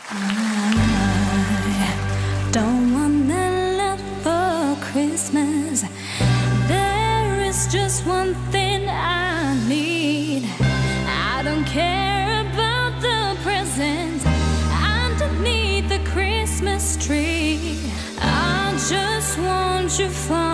I don't want a lot for Christmas. There is just one thing I need. I don't care about the presents underneath the Christmas tree. I just want you for